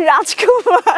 রাজকুমার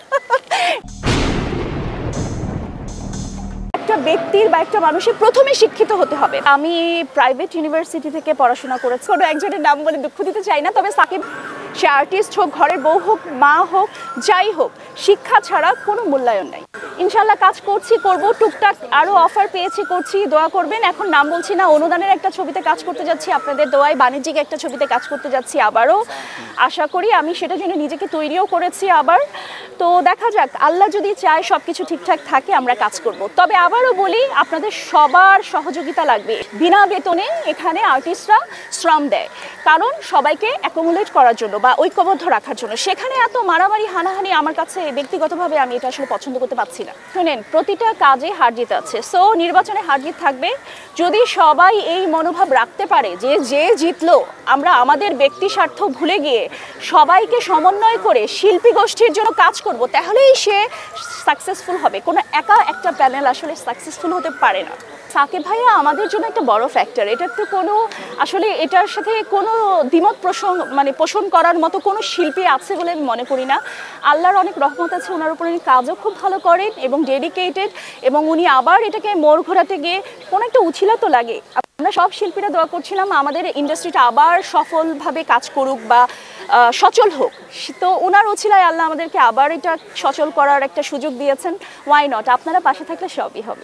একটা ব্যক্তির বা একটা মানুষের প্রথমে শিক্ষিত হতে হবে। আমি প্রাইভেট ইউনিভার্সিটি থেকে পড়াশোনা করেছি। কোনো একজনের নাম বলে দুঃখ দিতে চাই না, তবে সাকিব সে আর্টিস্ট হোক, ঘরের বউ হোক, মা হোক, যাই হোক, শিক্ষা ছাড়া কোনো মূল্যায়ন নাই। ইনশাল্লাহ কাজ করছি, করব, টুকটাক আরও অফার পেয়েছি, করছি, দোয়া করবেন। এখন নাম বলছি না, অনুদানের একটা ছবিতে কাজ করতে যাচ্ছি আপনাদের দোয়ায়, বাণিজ্যিক একটা ছবিতে কাজ করতে যাচ্ছি আবারও। আশা করি আমি সেটার জন্য নিজেকে তৈরিও করেছি আবার। তো দেখা যাক, আল্লাহ যদি চায় সব কিছু ঠিকঠাক থাকে আমরা কাজ করব। তবে আবারও বলি, আপনাদের সবার সহযোগিতা লাগবে। বিনা বেতনে এখানে আর্টিস্টরা শ্রম দেয়, কারণ সবাইকে অ্যাকোমোডেট করার জন্য বা ঐক্যবদ্ধ রাখার জন্য। সেখানে এত মারামারি হানাহানি আমার কাছে ব্যক্তিগতভাবে আমি এটা আসলে পছন্দ করতে পারছি না। শুনেন, প্রতিটা কাজে হার জিত আছে, সো নির্বাচনে হার জিত থাকবে। যদি সবাই এই মনোভাব রাখতে পারে যে যে জিতলো আমরা আমাদের ব্যক্তি স্বার্থ ভুলে গিয়ে সবাইকে সমন্বয় করে শিল্পী গোষ্ঠীর জন্য কাজ করব, তাহলেই সে সাকসেসফুল হবে। কোনো একা একটা প্যানেল আসলে সাকসেসফুল হতে পারে না। সাকিব ভাইয়া আমাদের জন্য একটা বড় ফ্যাক্টর, এটা তো কোনো আসলে এটার সাথে কোনো দ্বিমত পোষণ করার মতো কোনো শিল্পী আছে বলে আমি মনে করি না। আল্লাহর অনেক রহমত আছে ওনার উপর, উনি কাজও খুব ভালো করেন এবং ডেডিকেটেড, এবং উনি আবার এটাকে মোড় ঘোরাতে গিয়ে কোনো একটা উছিলা তো লাগে। আমরা সব শিল্পীরা দোয়া করছিলাম আমাদের ইন্ডাস্ট্রিটা আবার সফলভাবে কাজ করুক বা সচল হোক। তো ওনার উছিলায় আল্লাহ আমাদেরকে আবার এটা সচল করার একটা সুযোগ দিয়েছেন। ওয়াই নট, আপনারা পাশে থাকলে সবই হবে।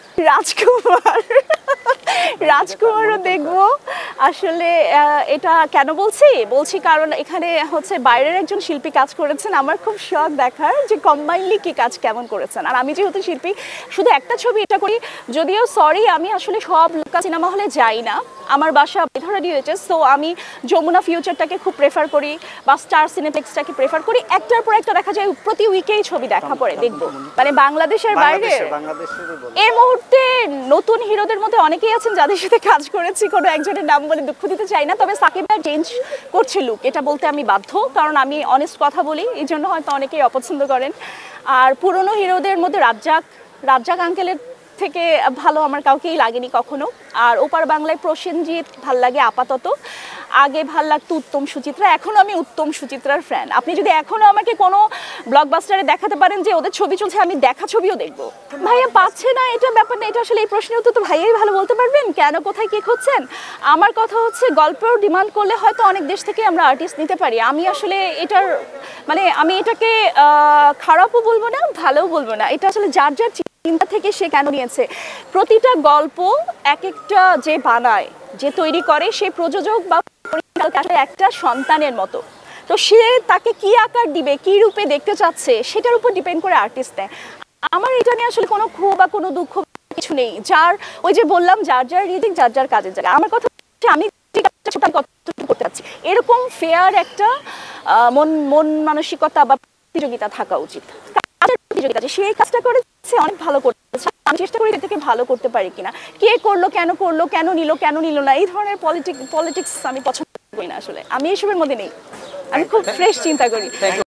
রাজকুমারও দেখবো। আসলে এটা কেন বলছি কারণ এখানে হচ্ছে বাইরের একজন শিল্পী কাজ করেছেন, আমার খুব শখ দেখার যে কম্বাইনলি কি কাজ কেমন করেছেন। আর আমি যেহেতু শিল্পী, শুধু একটা ছবি এটা করি, যদিও সরি আমি আসলে সব লোকা সিনেমা হলে যাই না, আমার বাসা ধরা দিয়েছে। সো আমি যমুনা ফিউচারটাকে খুব প্রেফার করি বা স্টার সিনেপ্লেক্সটাকে প্রেফার করি। একটার পর একটা দেখা যায়, প্রতি উইকেই ছবি দেখা পড়ে দেখবো। মানে বাংলাদেশের বাইরে এই মুহূর্তে নতুন হিরোদের মধ্যে অনেকেই আছেন যাদের সাথে কাজ করেছি, কোনো একজনের নাম বলে দুঃখ দিতে চাই না, তবে সাকিব ভাই চেঞ্জ করছে লুক, এটা বলতে আমি বাধ্য, কারণ আমি অনেস্ট কথা বলি, এই জন্য হয়তো অনেকেই অপছন্দ করেন। আর পুরনো হিরোদের মধ্যে রাজ্জাক আঙ্কেলের থেকে ভালো আমার কাউকেই লাগেনি কখনো। আর ওপার বাংলায় প্রসেনজিৎ ভাল লাগে আপাতত, আগে ভাল লাগতো উত্তম সুচিত্রা, এখনও আমি উত্তম সুচিত্রার ফ্যান। আপনি যদি এখনও আমাকে কোনো ব্লকবাস্টারে দেখাতে পারেন যে ওদের ছবি চলছে, আমি দেখা ছবিও দেখবো। ভাইয়া পাচ্ছে না, এটা ব্যাপার না, এটা আসলে এই প্রশ্নের উত্তর তো ভাইয়াই ভালো বলতে পারবেন, কেন কোথায় কী খুঁজছেন। আমার কথা হচ্ছে, গল্পেও ডিমান্ড করলে হয়তো অনেক দেশ থেকে আমরা আর্টিস্ট নিতে পারি। আমি আসলে এটার আমি এটাকে খারাপও বলবো না, ভালোও বলবো না, এটা আসলে যার যার চিন্তা থেকে সে কেন নিয়েছে। প্রতিটা গল্প এক একটা যে বানায়, যে তৈরি করে, সে প্রযোজক বা আসলে একটা সন্তানের মতো। তো সে তাকে কি আকার দিবে, কি রূপে দেখতে চাচ্ছে, সেটার উপর ডিপেন্ড করে আর্টিস্ট নেয়। আমার এটা নিয়ে আসলে কোনো ক্ষোভ বা কোনো দুঃখ কিছু নেই। যার ওই যে বললাম, যার যার রিজিক, যার যার কাজের জায়গা। আমার কথা হচ্ছে, আমি কতটুকু করতে চাচ্ছি, এরকম ফেয়ার একটা মন মানসিকতা বা প্রতিযোগিতা থাকা উচিত। প্রতিযোগিতা সেই কাজটা করেছে, অনেক ভালো করতেছে, আমি চেষ্টা করি থেকে ভালো করতে পারি কিনা, কে করলো, কেন নিল না, এই ধরনের পলিটিক্স আমি পছন্দ করি না। আসলে আমি এসবের মধ্যে নেই, আমি খুব ফ্রেশ চিন্তা করি।